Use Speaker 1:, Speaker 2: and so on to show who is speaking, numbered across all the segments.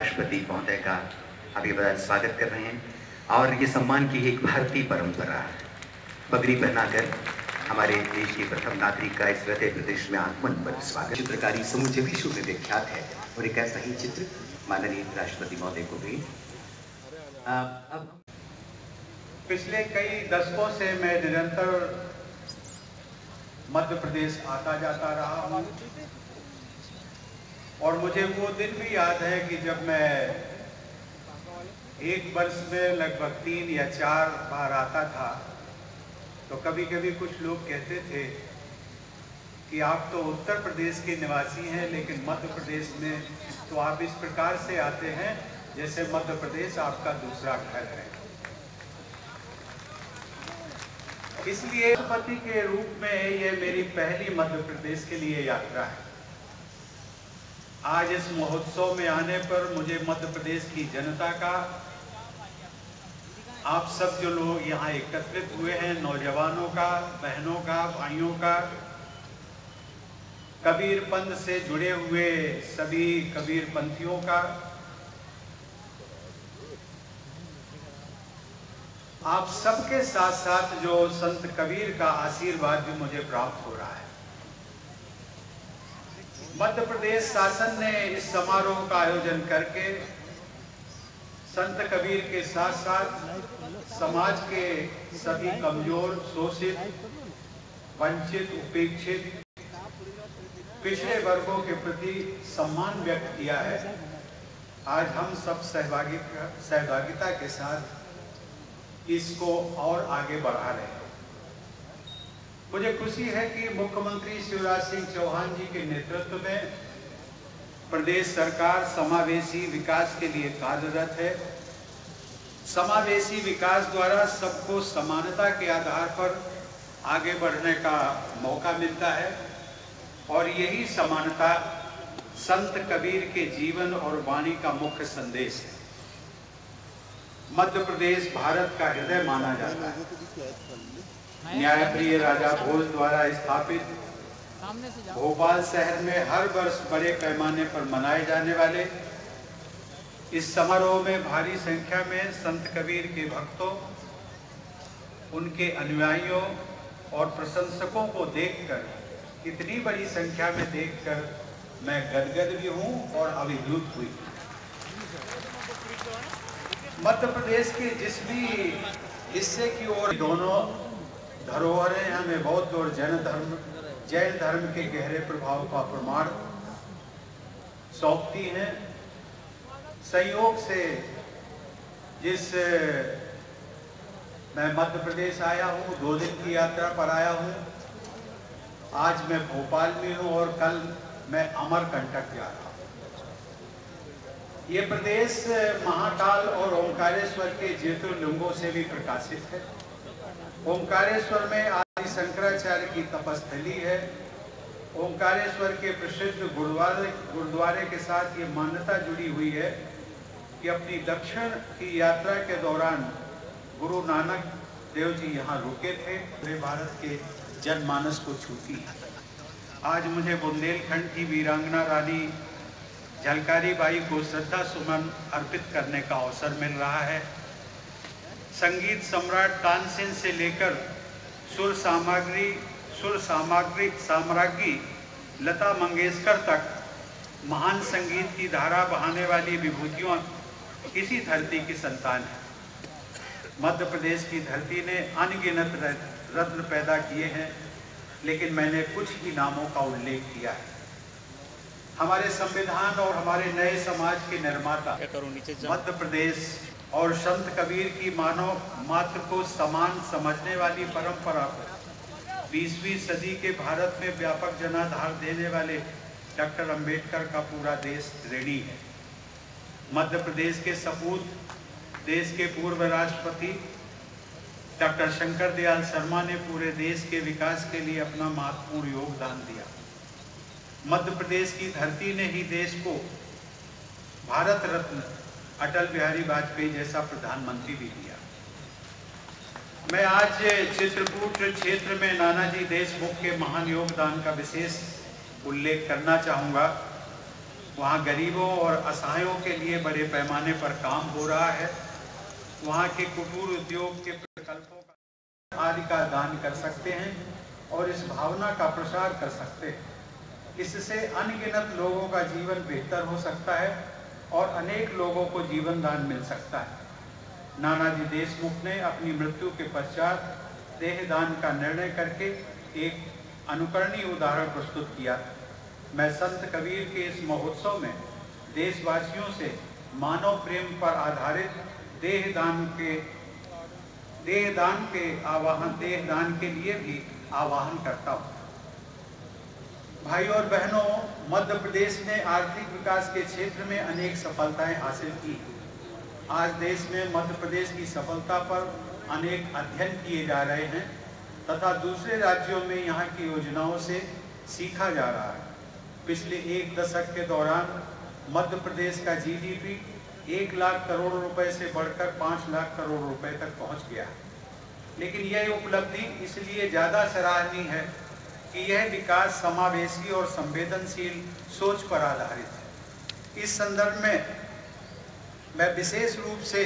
Speaker 1: राष्ट्रपति महोदय का अभिवादन स्वागत कर रहे हैं और ये सम्मान की एक भारतीय परंपरा पगड़ी पहनाकर हमारे देश के प्रथम नागरिक का इस हृदय प्रदेश में आगमन पर स्वागत। चित्रकारी समूचे विश्व में विख्यात है और एक ऐसा ही चित्र माननीय राष्ट्रपति महोदय को भी। अब
Speaker 2: पिछले कई दशकों से मैं निरंतर मध्य प्रदेश आता जाता रहा हूँ और मुझे वो दिन भी याद है कि जब मैं एक वर्ष में लगभग 3 या 4 बार आता था तो कभी कभी कुछ लोग कहते थे कि आप तो उत्तर प्रदेश के निवासी हैं लेकिन मध्य प्रदेश में तो आप इस प्रकार से आते हैं जैसे मध्य प्रदेश आपका दूसरा घर है। इसलिए राष्ट्रपति के रूप में ये मेरी पहली मध्य प्रदेश के लिए यात्रा है। आज इस महोत्सव में आने पर मुझे मध्य प्रदेश की जनता का, आप सब जो लोग यहाँ एकत्रित हुए हैं, नौजवानों का, बहनों का, भाइयों का, कबीर पंथ से जुड़े हुए सभी कबीर पंथियों का, आप सबके साथ साथ जो संत कबीर का आशीर्वाद भी मुझे प्राप्त हो रहा है। मध्य प्रदेश शासन ने इस समारोह का आयोजन करके संत कबीर के साथ साथ समाज के सभी कमजोर, शोषित, वंचित, उपेक्षित, पिछड़े वर्गों के प्रति सम्मान व्यक्त किया है। आज हम सब सहभागिता के साथ इसको और आगे बढ़ा रहे हैं। मुझे खुशी है कि मुख्यमंत्री शिवराज सिंह चौहान जी के नेतृत्व में प्रदेश सरकार समावेशी विकास के लिए कार्यरत है। समावेशी विकास द्वारा सबको समानता के आधार पर आगे बढ़ने का मौका मिलता है और यही समानता संत कबीर के जीवन और वाणी का मुख्य संदेश है। मध्य प्रदेश भारत का हृदय माना जाता है। न्यायप्रिय राजा भोज द्वारा स्थापित भोपाल शहर में हर वर्ष बड़े पैमाने पर मनाए जाने वाले इस समारोह में भारी संख्या में संत कबीर के भक्तों, उनके अनुयायियों और प्रशंसकों को देखकर, इतनी बड़ी संख्या में देखकर मैं गदगद भी हूं और अभिभूत हुई। मध्य प्रदेश के जिस भी हिस्से की ओर दोनों धरोहरें हमें बौद्ध और जैन धर्म के गहरे प्रभाव का प्रमाण सौंपती हैं। संयोग से मैं मध्य प्रदेश आया हूँ, 2 दिन की यात्रा पर आया हूँ। आज मैं भोपाल में हूँ और कल मैं अमरकंटक जा रहा हूँ। ये प्रदेश महाकाल और ओंकारेश्वर के ज्योतिर्लिंगों से भी प्रकाशित है। ओंकारेश्वर में आदि शंकराचार्य की तपस्थली है। ओंकारेश्वर के प्रसिद्ध गुरुद्वारे के साथ ये मान्यता जुड़ी हुई है कि अपनी दक्षिण की यात्रा के दौरान गुरु नानक देव जी यहाँ रुके थे। पूरे भारत के जनमानस को छूती है। आज मुझे बुंदेलखंड की वीरांगना रानी झलकारी बाई को श्रद्धा सुमन अर्पित करने का अवसर मिल रहा है। संगीत सम्राट तानसेन से लेकर सुर साम्राज्ञी लता मंगेशकर तक महान संगीत की धारा बहाने वाली विभूतियों इसी धरती की संतान है। मध्य प्रदेश की धरती ने अनगिनत रत्न पैदा किए हैं, लेकिन मैंने कुछ ही नामों का उल्लेख किया है। हमारे संविधान और हमारे नए समाज के निर्माता मध्य प्रदेश और संत कबीर की मानव मात्र को समान समझने वाली परंपरा को 20वीं सदी के भारत में व्यापक जनाधार देने वाले डॉक्टर अंबेडकर का पूरा देश ऋणी है। मध्य प्रदेश के सपूत देश के पूर्व राष्ट्रपति डॉक्टर शंकर दयाल शर्मा ने पूरे देश के विकास के लिए अपना महत्वपूर्ण योगदान दिया। मध्य प्रदेश की धरती ने ही देश को भारत रत्न अटल बिहारी वाजपेयी जैसा प्रधानमंत्री भी दिया। मैं आज चित्रकूट क्षेत्र में नानाजी देशमुख के महान योगदान का विशेष उल्लेख करना चाहूँगा। वहाँ गरीबों और असहायों के लिए बड़े पैमाने पर काम हो रहा है। वहाँ के कुटीर उद्योग के प्रकल्पों का आदि का दान कर सकते हैं और इस भावना का प्रसार कर सकते हैं। इससे अनगिनत लोगों का जीवन बेहतर हो सकता है और अनेक लोगों को जीवन दान मिल सकता है। नानाजी देशमुख ने अपनी मृत्यु के पश्चात देहदान का निर्णय करके एक अनुकरणीय उदाहरण प्रस्तुत किया। मैं संत कबीर के इस महोत्सव में देशवासियों से मानव प्रेम पर आधारित देहदान के लिए भी आह्वान करता हूँ। भाई और बहनों, मध्य प्रदेश ने आर्थिक विकास के क्षेत्र में अनेक सफलताएं हासिल की। आज देश में मध्य प्रदेश की सफलता पर अनेक अध्ययन किए जा रहे हैं तथा दूसरे राज्यों में यहाँ की योजनाओं से सीखा जा रहा है। पिछले एक दशक के दौरान मध्य प्रदेश का जीडीपी 1 लाख करोड़ रुपए से बढ़कर 5 लाख करोड़ रुपए तक पहुंच गया। लेकिन यह उपलब्धि इसलिए ज़्यादा सराहनीय है कि यह विकास समावेशी और संवेदनशील सोच पर आधारित है। इस संदर्भ में मैं विशेष रूप से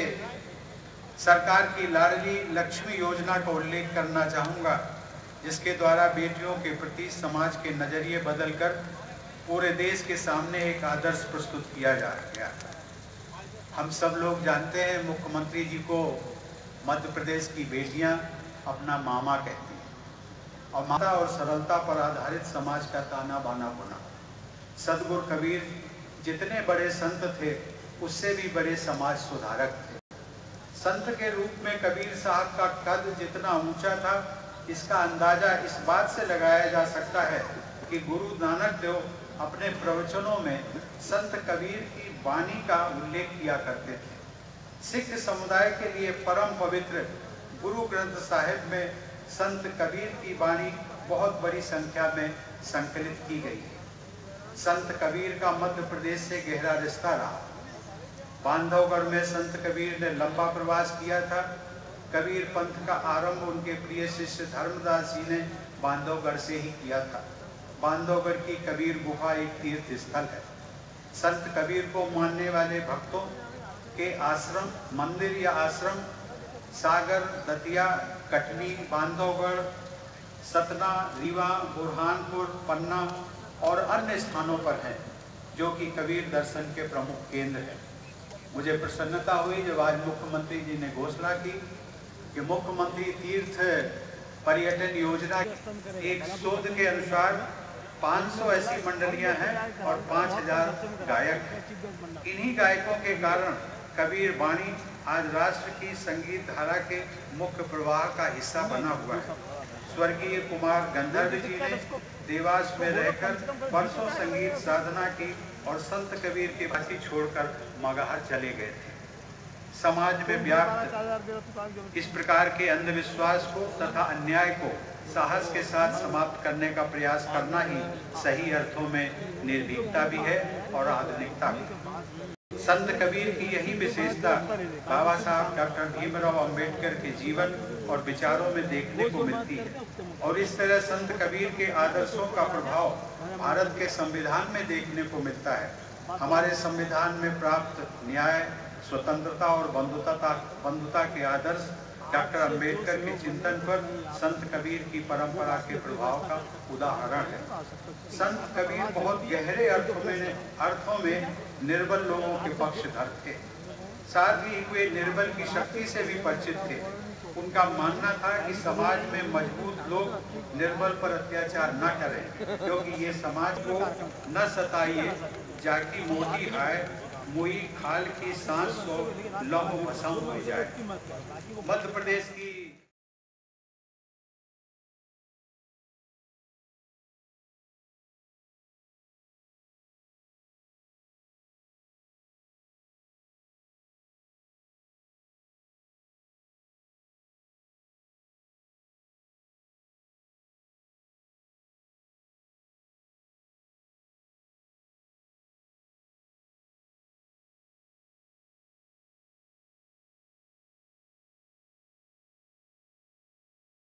Speaker 2: सरकार की लाडली लक्ष्मी योजना का उल्लेख करना चाहूँगा, जिसके द्वारा बेटियों के प्रति समाज के नज़रिए बदलकर पूरे देश के सामने एक आदर्श प्रस्तुत किया जा गया। हम सब लोग जानते हैं, मुख्यमंत्री जी को मध्य प्रदेश की बेटियां अपना मामा कहती हैं और माता और सरलता पर आधारित समाज का ताना बाना बुना। सदगुरु कबीर जितने बड़े संत थे, उससे भी बड़े समाज सुधारक थे। संत के रूप में कबीर साहब का कद जितना ऊंचा था, इसका अंदाजा इस बात से लगाया जा सकता है कि गुरु नानक देव अपने प्रवचनों में संत कबीर की वाणी का उल्लेख किया करते थे। सिख समुदाय के लिए परम पवित्र गुरु ग्रंथ साहिब में संत कबीर की वाणी बहुत बड़ी संख्या में संकलित की गई है। संत कबीर का मध्य प्रदेश से गहरा रिश्ता रहा। बांधवगढ़ में संत कबीर ने लंबा प्रवास किया था। कबीर पंथ का आरंभ उनके प्रिय शिष्य धर्मदास जी ने बांधवगढ़ से ही किया था। बांधवगढ़ की कबीर गुफा एक तीर्थ स्थल है। संत कबीर को मानने वाले भक्तों के आश्रम, मंदिर या आश्रम सागर, दतिया, कटनी, बांधवगढ़, सतना, रीवा, बुरहानपुर, पन्ना और अन्य स्थानों पर हैं, जो कि कबीर दर्शन के प्रमुख केंद्र हैं। मुझे प्रसन्नता हुई जब आज मुख्यमंत्री जी ने घोषणा की कि मुख्यमंत्री तीर्थ पर्यटन योजना, एक शोध के अनुसार 500 ऐसी मंडलियां हैं और 5000 गायक हैं। इन्हीं गायकों के कारण कबीर वाणी आज राष्ट्र की संगीत धारा के मुख्य प्रवाह का हिस्सा बना हुआ है। स्वर्गीय कुमार गंधर्व जी ने देवास में रहकर वर्षों संगीत साधना की और संत कबीर की बाती छोड़कर मगहर चले गए थे। समाज में व्याप्त इस प्रकार के अंधविश्वास को तथा अन्याय को साहस के साथ समाप्त करने का प्रयास करना ही सही अर्थों में निर्भीकता भी है और आधुनिकता भी। संत कबीर की यही विशेषता बाबा साहब डॉक्टर भीमराव अंबेडकर के जीवन और विचारों में देखने को मिलती है और इस तरह संत कबीर के आदर्शों का प्रभाव भारत के संविधान में देखने को मिलता है। हमारे संविधान में प्राप्त न्याय, स्वतंत्रता और बंधुता के आदर्श डॉक्टर अंबेडकर के चिंतन पर संत कबीर की परंपरा के प्रभाव का उदाहरण है। संत कबीर बहुत गहरे अर्थों में निर्बल लोगों के पक्षधर थे। साथ ही वे निर्बल की शक्ति से भी परिचित थे। उनका मानना था कि समाज में मजबूत लोग निर्बल पर अत्याचार न करें, क्योंकि ये समाज को न सताइए, जाकी मोटी हाय मुई खाल की सांस को लहू भसम हो जाए। मध्य प्रदेश की